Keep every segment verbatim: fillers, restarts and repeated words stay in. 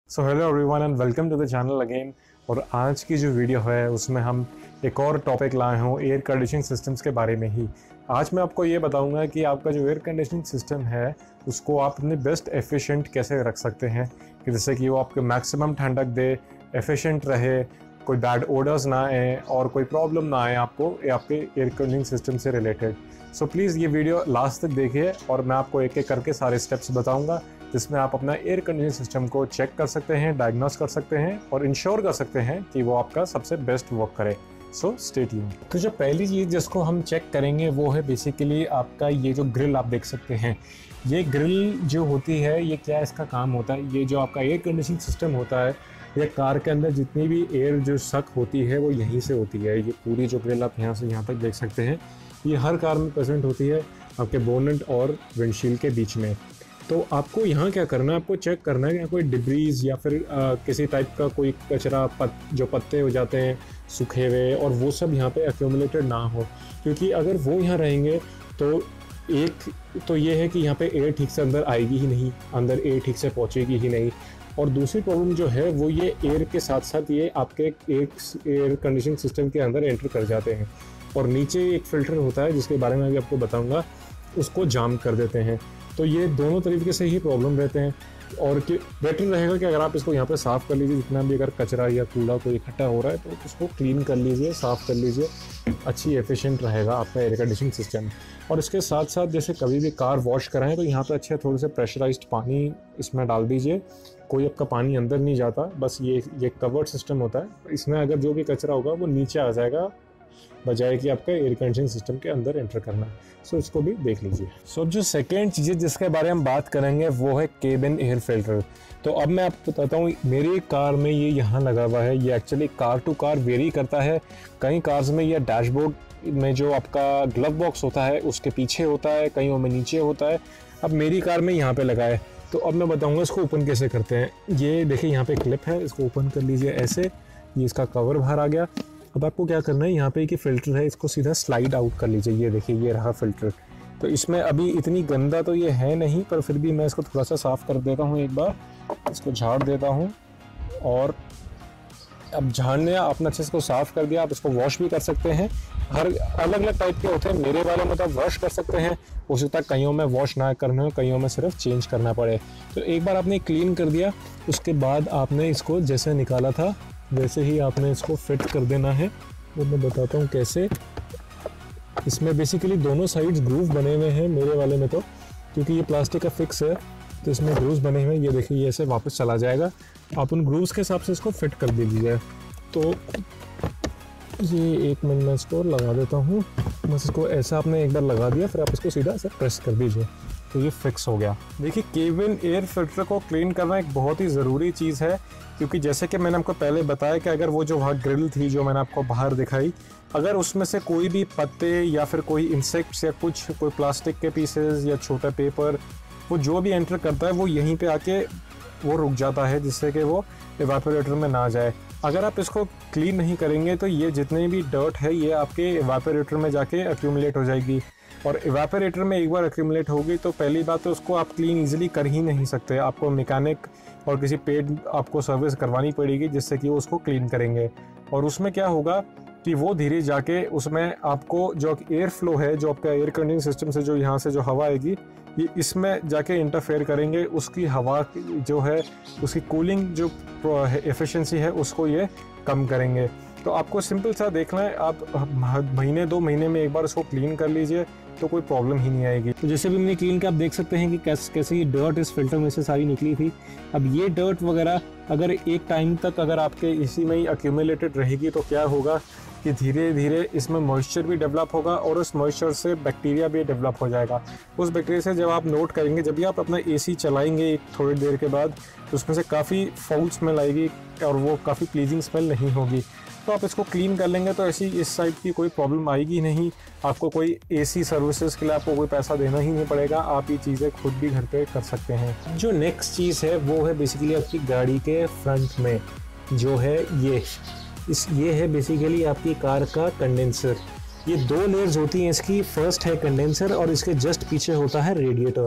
So hello everyone and welcome to the channel again. और आज की जो वीडियो है उसमें हम एक और टॉपिक लाए हूँ एयर कंडीशनिंग सिस्टम्स के बारे में ही। आज मैं आपको ये बताऊंगा कि आपका जो एयर कंडीशनिंग सिस्टम है उसको आप अपने बेस्ट एफिशिएंट कैसे रख सकते हैं कि जिससे कि वो आपके मैक्सिमम ठंडक दे, एफिशिएंट रहे, कोई बैड ओडर्स ना आए और कोई प्रॉब्लम ना आए आपको आपके एयर कंडीशनिंग सिस्टम से रिलेटेड। सो प्लीज़ ये वीडियो लास्ट तक देखिए और मैं आपको एक एक करके सारे स्टेप्स बताऊंगा जिसमें आप अपना एयर कंडीशनिंग सिस्टम को चेक कर सकते हैं, डायग्नोस कर सकते हैं और इंश्योर कर सकते हैं कि वो आपका सबसे बेस्ट वर्क करे। So stay tuned. तो जो पहली चीज़ जिसको हम चेक करेंगे वो है बेसिकली आपका ये जो ग्रिल आप देख सकते हैं। ये ग्रिल जो होती है ये क्या इसका काम होता है, ये जो आपका एयर कंडीशनिंग सिस्टम होता है ये कार के अंदर जितनी भी एयर जो सक होती है वो यहीं से होती है। ये पूरी जो ग्रिल आप यहाँ से यहाँ तक देख सकते हैं ये हर कार में प्रेजेंट होती है आपके बोनेट और विंडशील्ड के बीच में। तो आपको यहाँ क्या करना है, आपको चेक करना है कि कोई डिब्रीज या फिर आ, किसी टाइप का कोई कचरा पत, जो पत्ते हो जाते हैं सूखे हुए और वो सब यहाँ पे एक्यूमुलेटेड ना हो, क्योंकि अगर वो यहाँ रहेंगे तो एक तो ये है कि यहाँ पे एयर ठीक से अंदर आएगी ही नहीं, अंदर एयर ठीक से पहुँचेगी ही नहीं। और दूसरी प्रॉब्लम जो है वो ये एयर के साथ साथ ये आपके एक एयर कंडीशनिंग सिस्टम के अंदर एंटर कर जाते हैं और नीचे एक फ़िल्टर होता है जिसके बारे में भी आपको बताऊँगा, उसको जाम कर देते हैं। तो ये दोनों तरीके से ही प्रॉब्लम रहते हैं और कि बेटर रहेगा कि अगर आप इसको यहाँ पे साफ़ कर लीजिए, जितना भी अगर कचरा या कूड़ा कोई इकट्ठा हो रहा है तो उसको क्लीन कर लीजिए, साफ़ कर लीजिए, अच्छी एफिशिएंट रहेगा आपका एयर कंडीशनिंग सिस्टम। और इसके साथ साथ जैसे कभी भी कार वॉश कराएं तो यहाँ पे अच्छे थोड़े से प्रेशराइज्ड पानी इसमें डाल दीजिए। कोई आपका पानी अंदर नहीं जाता, बस ये ये कवर्ड सिस्टम होता है, इसमें अगर जो भी कचरा होगा वो नीचे आ जाएगा बजाय कि आपका एयर कंडीशनिंग सिस्टम के अंदर एंटर करना है। सो इसको भी देख लीजिए। सो जो सेकेंड चीज़ जिसके बारे में हम बात करेंगे वो है केबिन एयर फिल्टर। तो अब मैं आपको बताता हूँ, मेरी कार में ये यहाँ लगा हुआ है। ये actually car to car vary करता है। कई कार्स में ये डैशबोर्ड में जो आपका ग्लव बॉक्स होता है उसके पीछे होता है, कईयों में नीचे होता है। अब मेरी कार में यहाँ पे लगा है। तो अब मैं बताऊँगा इसको ओपन कैसे करते हैं। ये देखिए यहाँ पे क्लिप है, इसको ओपन कर लीजिए ऐसे, ये इसका कवर बाहर आ गया। अब आपको क्या करना है, यहाँ पे एक फ़िल्टर है, इसको सीधा स्लाइड आउट कर लीजिए। ये देखिए ये रहा फ़िल्टर। तो इसमें अभी इतनी गंदा तो ये है नहीं, पर फिर भी मैं इसको थोड़ा सा साफ़ कर देता हूँ, एक बार इसको झाड़ देता हूँ। और अब झाड़ने आपने अच्छे से इसको साफ़ कर दिया। आप इसको वॉश भी कर सकते हैं, हर अलग अलग टाइप के होते हैं। मेरे वाले में तो वॉश कर सकते हैं, हो सकता है कईयों में वॉश ना करना हो, कईयों में सिर्फ चेंज करना पड़े। तो एक बार आपने क्लीन कर दिया, उसके बाद आपने इसको जैसे निकाला था वैसे ही आपने इसको फिट कर देना है। वो मैं बताता हूँ कैसे। इसमें बेसिकली दोनों साइड्स ग्रूव बने हुए हैं मेरे वाले में, तो क्योंकि ये प्लास्टिक का फिक्स है तो इसमें ग्रूव्स बने हुए हैं। ये देखिए ये ऐसे वापस चला जाएगा। आप उन ग्रूव्स के हिसाब से इसको फिट कर दीजिए। तो ये एक मिनट में इसको लगा देता हूँ। बस इसको ऐसा आपने एक बार लगा दिया, फिर आप इसको सीधा ऐसे प्रेस कर दीजिए तो ये फिक्स हो गया। देखिए केबिन एयर फिल्टर को क्लीन करना एक बहुत ही ज़रूरी चीज़ है, क्योंकि जैसे कि मैंने आपको पहले बताया कि अगर वो जो वहाँ ग्रिल थी जो मैंने आपको बाहर दिखाई, अगर उसमें से कोई भी पत्ते या फिर कोई इंसेक्ट्स या कुछ कोई प्लास्टिक के पीसेस या छोटा पेपर वो जो भी एंटर करता है वो यहीं पे आके वो रुक जाता है, जिससे कि वो इवापोरेटर में ना जाए। अगर आप इसको क्लीन नहीं करेंगे तो ये जितनी भी डर्ट है ये आपके इवापोरेटर में जाके एक्यूमुलेट हो जाएगी। और इवापोरेटर में एक बार एक्यूमुलेट होगी तो पहली बात तो उसको आप क्लीन इजीली कर ही नहीं सकते। आपको मैकेनिक और किसी पेड आपको सर्विस करवानी पड़ेगी जिससे कि वो उसको क्लीन करेंगे। और उसमें क्या होगा कि वो धीरे जाके उसमें आपको जो एयर फ्लो है, जो आपका एयर कंडीशनिंग सिस्टम से जो यहाँ से जो हवा आएगी ये इसमें जाके इंटरफेयर करेंगे। उसकी हवा जो है उसकी कूलिंग जो एफिशिएंसी है उसको ये कम करेंगे। तो आपको सिंपल सा देखना है, आप महीने दो महीने में एक बार इसको क्लीन कर लीजिए तो कोई प्रॉब्लम ही नहीं आएगी। तो जैसे भी मैंने क्लीन किया आप देख सकते हैं कि कैसे कैसे ये डर्ट इस फिल्टर में से सारी निकली थी। अब ये डर्ट वगैरह अगर एक टाइम तक अगर आपके इसी में ही एक्यूमुलेटेड रहेगी तो क्या होगा कि धीरे धीरे इसमें मॉइस्चर भी डेवलप होगा और उस मॉइस्चर से बैक्टीरिया भी डेवलप हो जाएगा। उस बैक्टीरिया से जब आप नोट करेंगे, जब भी आप अपना एसी चलाएंगे थोड़ी देर के बाद, तो उसमें से काफ़ी फाउल स्मेल आएगी और वो काफ़ी प्लीजिंग स्मेल नहीं होगी। तो आप इसको क्लीन कर लेंगे तो ऐसी इस साइड की कोई प्रॉब्लम आएगी नहीं। आपको कोई एसी सर्विसेज के लिए आपको कोई पैसा देना ही नहीं पड़ेगा, आप ये चीज़ें खुद भी घर पे कर सकते हैं। जो नेक्स्ट चीज़ है वो है बेसिकली आपकी गाड़ी के फ्रंट में जो है ये इस ये है बेसिकली आपकी कार का कंडेंसर। ये दो लेयर्स होती हैं इसकी। फर्स्ट है कंडेंसर और इसके जस्ट पीछे होता है रेडिएटर।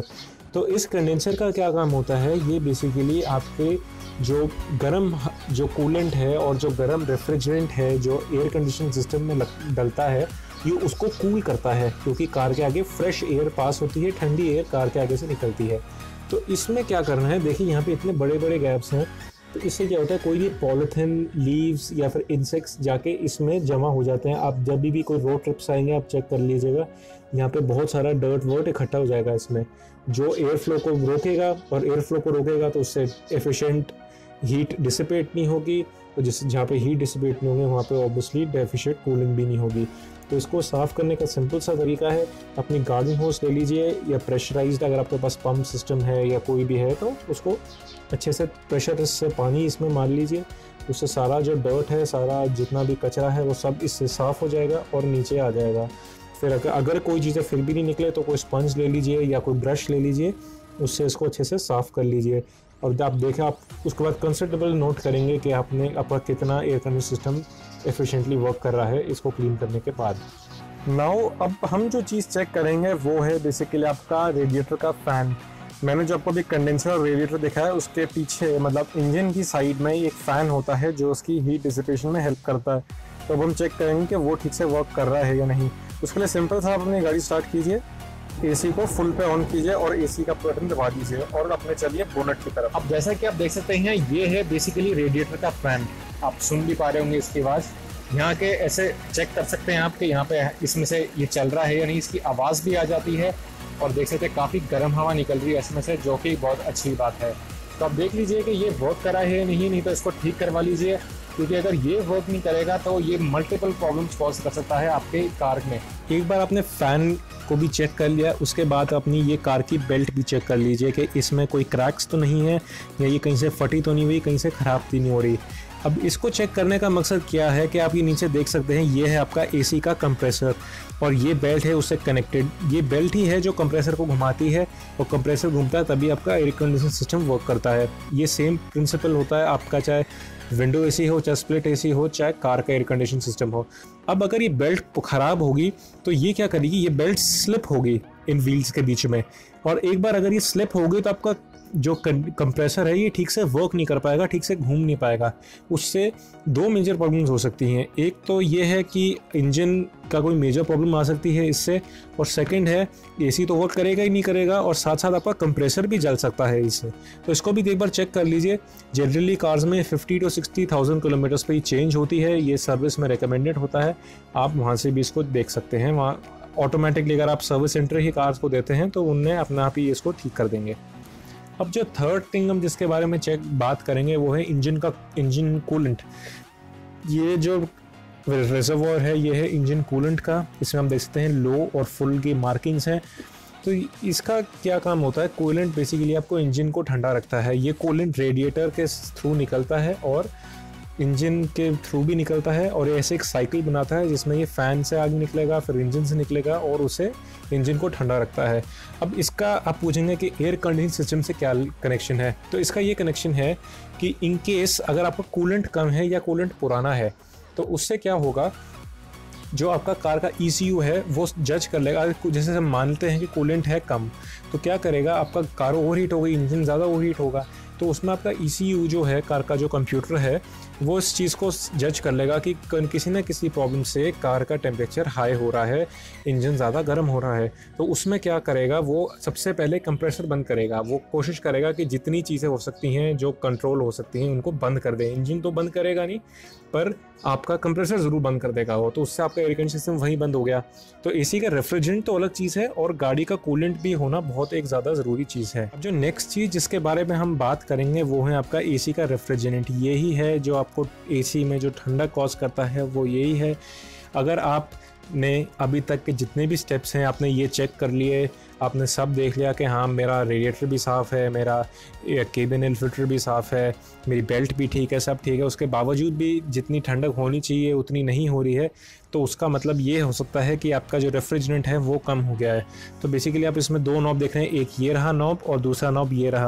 तो इस कंडेंसर का क्या काम होता है, ये बेसिकली आपके जो गर्म जो कूलेंट है और जो गर्म रेफ्रिजरेंट है जो एयर कंडीशनिंग सिस्टम में डलता है, ये उसको कूल करता है, क्योंकि कार के आगे फ्रेश एयर पास होती है, ठंडी एयर कार के आगे से निकलती है। तो इसमें क्या करना है, देखिए यहाँ पे इतने बड़े बड़े गैप्स हैं, तो इससे क्या होता है, कोई भी पॉलीथिन, लीव्स या फिर इंसेक्ट्स जाके इसमें जमा हो जाते हैं। आप जब भी भी कोई रोड ट्रिप्स आएंगे आप चेक कर लीजिएगा, यहाँ पे बहुत सारा डर्ट वर्ट इकट्ठा हो जाएगा इसमें, जो एयर फ्लो को रोकेगा, और एयर फ्लो को रोकेगा तो उससे एफिशिएंट हीट डिसिपेट नहीं होगी, तो जिस जहाँ पे हीट डिसिपेट नहीं होंगे वहाँ पे ऑब्वियसली डेफिशिएंट कूलिंग भी नहीं होगी। तो इसको साफ़ करने का सिंपल सा तरीका है, अपनी गार्डन होस ले लीजिए या प्रेशराइज्ड अगर आपके पास पंप सिस्टम है या कोई भी है, तो उसको अच्छे से प्रेशर से पानी इसमें मार लीजिए, उससे सारा जो डर्ट है, सारा जितना भी कचरा है वो सब इससे साफ़ हो जाएगा और नीचे आ जाएगा। फिर अगर अगर कोई चीज़ें फिर भी नहीं निकले तो कोई स्पंज ले लीजिए या कोई ब्रश ले लीजिए, उससे इसको अच्छे से साफ़ कर लीजिए। और आप देखें, आप उसके बाद कंसिडरेबल नोट करेंगे कि आपने आपका कितना air conditioning system efficiently work कर रहा है इसको क्लीन करने के बाद। नाउ अब हम जो चीज़ चेक करेंगे वो है बेसिकली आपका रेडिएटर का फ़ैन। मैंने जो आपको अभी कंडेंसर और रेडिएटर दिखाया है उसके पीछे मतलब इंजन की साइड में एक फ़ैन होता है जो उसकी हीट डिसिपेशन में हेल्प करता है। तो अब हम चेक करेंगे कि वो ठीक से वर्क कर रहा है या नहीं। उसके लिए सिंपल सा आप अपनी गाड़ी स्टार्ट कीजिए, एसी को फुल पे ऑन कीजिए और एसी का बटन दबा दीजिए और अपने चलिए बोनट की तरफ। अब जैसा कि आप देख सकते हैं, ये है बेसिकली रेडिएटर का फैन। आप सुन भी पा रहे होंगे इसकी आवाज़। यहाँ के ऐसे चेक कर सकते हैं आप कि यहाँ पे इसमें से ये चल रहा है या नहीं, इसकी आवाज़ भी आ जाती है और देख सकते हैं काफ़ी गर्म हवा निकल रही है इसमें से, जो कि बहुत अच्छी बात है। तो आप देख लीजिए कि ये वर्क करा है या नहीं, नहीं तो इसको ठीक करवा लीजिए, क्योंकि अगर ये वर्क नहीं करेगा तो ये मल्टीपल प्रॉब्लम्स कॉज कर सकता है आपके कार में। एक बार आपने फ़ैन को भी चेक कर लिया, उसके बाद अपनी ये कार की बेल्ट भी चेक कर लीजिए कि इसमें कोई क्रैक्स तो नहीं है या ये कहीं से फटी तो नहीं हुई, कहीं से ख़राब तो नहीं हो रही। अब इसको चेक करने का मकसद क्या है कि आप ये नीचे देख सकते हैं, ये है आपका एसी का कंप्रेसर और ये बेल्ट है उससे कनेक्टेड। ये बेल्ट ही है जो कंप्रेसर को घुमाती है और कंप्रेसर घूमता है तभी आपका एयर कंडीशनिंग सिस्टम वर्क करता है। ये सेम प्रिंसिपल होता है आपका, चाहे विंडो एसी हो, चाहे स्प्लिट एसी हो, चाहे कार का एयर कंडीशनिंग सिस्टम हो। अब अगर ये बेल्ट ख़राब होगी तो ये क्या करेगी, ये बेल्ट स्लिप होगी इन व्हील्स के बीच में, और एक बार अगर ये स्लिप होगी तो आपका जो कंप्रेसर है ये ठीक से वर्क नहीं कर पाएगा, ठीक से घूम नहीं पाएगा। उससे दो मेजर प्रॉब्लम्स हो सकती हैं। एक तो ये है कि इंजन का कोई मेजर प्रॉब्लम आ सकती है इससे, और सेकंड है एसी तो वर्क करेगा ही नहीं करेगा और साथ साथ आपका कंप्रेसर भी जल सकता है इससे। तो इसको भी एक बार चेक कर लीजिए। जनरली कार्स में fifty to sixty thousand kilometres पर ही चेंज होती है, ये सर्विस में रिकमेंडेड होता है। आप वहाँ से भी इसको देख सकते हैं। वहाँ ऑटोमेटिकली अगर आप सर्विस सेंटर ही कार्स को देते हैं तो उनने अपने आप ही इसको ठीक कर देंगे। अब जो थर्ड थिंग हम जिसके बारे में चेक बात करेंगे वो है इंजन का इंजन कूलेंट। ये जो रिजर्वॉयर है ये है इंजन कूलेंट का। इसमें हम देख सकते हैं लो और फुल की मार्किंग्स हैं। तो इसका क्या काम होता है, कूलेंट बेसिकली आपको इंजन को ठंडा रखता है। ये कूलेंट रेडिएटर के थ्रू निकलता है और इंजन के थ्रू भी निकलता है और ऐसे एक साइकिल बनाता है जिसमें ये फ़ैन से आग निकलेगा, फिर इंजन से निकलेगा और उसे इंजन को ठंडा रखता है। अब इसका आप पूछेंगे कि एयर कंडीशनिंग सिस्टम से क्या कनेक्शन है, तो इसका ये कनेक्शन है कि इन केस अगर आपका कूलेंट कम है या कूलेंट पुराना है तो उससे क्या होगा, जो आपका कार का ई सी यू है वो जज कर लेगा। जैसे हम मानते हैं कि कूलेंट है कम, तो क्या करेगा, आपका कार ओवरहीट होगी, इंजन ज़्यादा ओवरहीट होगा, तो उसमें आपका ई सी यू जो है कार का जो कंप्यूटर है वो इस चीज़ को जज कर लेगा कि किसी न किसी प्रॉब्लम से कार का टेम्परेचर हाई हो रहा है, इंजन ज़्यादा गर्म हो रहा है। तो उसमें क्या करेगा, वो सबसे पहले कंप्रेसर बंद करेगा। वो कोशिश करेगा कि जितनी चीज़ें हो सकती हैं जो कंट्रोल हो सकती हैं उनको बंद कर दे। इंजन तो बंद करेगा नहीं पर आपका कंप्रेसर ज़रूर बंद कर देगा वो, तो उससे आपका एयर कंडीशनिंग सिस्टम वहीं बंद हो गया। तो एसी का रेफ्रिजरेंट तो अलग चीज़ है और गाड़ी का कूलेंट भी होना बहुत एक ज़्यादा ज़रूरी चीज़ है। अब जो नेक्स्ट चीज़ जिसके बारे में हम बात करेंगे वो है आपका एसी का रेफ्रिजरेंट। यही है जो आपको एसी में जो ठंडा कॉज करता है वो यही है। अगर आप ने अभी तक के जितने भी स्टेप्स हैं आपने ये चेक कर लिए, आपने सब देख लिया कि हाँ मेरा रेडिएटर भी साफ़ है, मेरा केबिन एयर फिल्टर भी साफ़ है, मेरी बेल्ट भी ठीक है, सब ठीक है, उसके बावजूद भी जितनी ठंडक होनी चाहिए उतनी नहीं हो रही है, तो उसका मतलब ये हो सकता है कि आपका जो रेफ्रिजरेंट है वो कम हो गया है। तो बेसिकली आप इसमें दो नॉब देख रहे हैं, एक ये रहा नॉब और दूसरा नॉब ये रहा।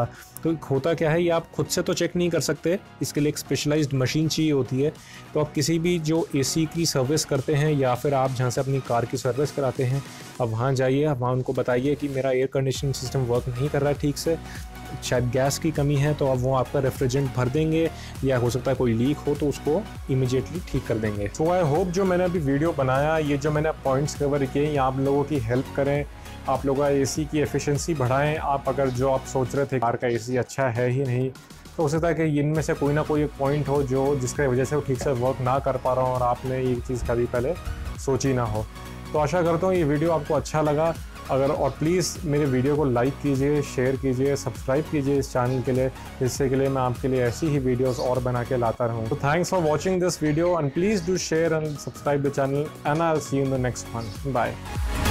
तो होता क्या है, ये आप खुद से तो चेक नहीं कर सकते, इसके लिए एक स्पेशलाइज्ड मशीन चाहिए होती है। तो आप किसी भी जो एसी की सर्विस करते हैं या फिर आप जहाँ से अपनी कार की सर्विस कराते हैं, अब वहाँ जाइए, आप वहाँ उनको बताइए कि मेरा एयर कंडीशनिंग सिस्टम वर्क नहीं कर रहा है ठीक से, शायद गैस की कमी है, तो अब वो आपका रेफ्रिजरेंट भर देंगे, या हो सकता है कोई लीक हो तो उसको इमीडिएटली ठीक कर देंगे। सो आई होप जो मैंने अभी वीडियो बनाया, ये जो मैंने पॉइंट्स कवर किए, ये आप लोगों की हेल्प करें, आप लोगों का एसी की एफिशिएंसी बढ़ाएं। आप अगर जो आप सोच रहे थे कार का एसी अच्छा है ही नहीं, तो हो सकता है कि इनमें से कोई ना कोई एक पॉइंट हो जो जिसकी वजह से वो ठीक से वर्क ना कर पा रहा हो और आपने ये चीज़ कभी पहले सोची ना हो। तो आशा करता हूँ ये वीडियो आपको अच्छा लगा। अगर और प्लीज़ मेरे वीडियो को लाइक कीजिए, शेयर कीजिए, सब्सक्राइब कीजिए इस चैनल के लिए, जिससे के लिए मैं आपके लिए ऐसी ही वीडियोस और बना के लाता रहूँ। तो thanks for watching this video and please do share and subscribe the channel and I will see you in the next one. Bye.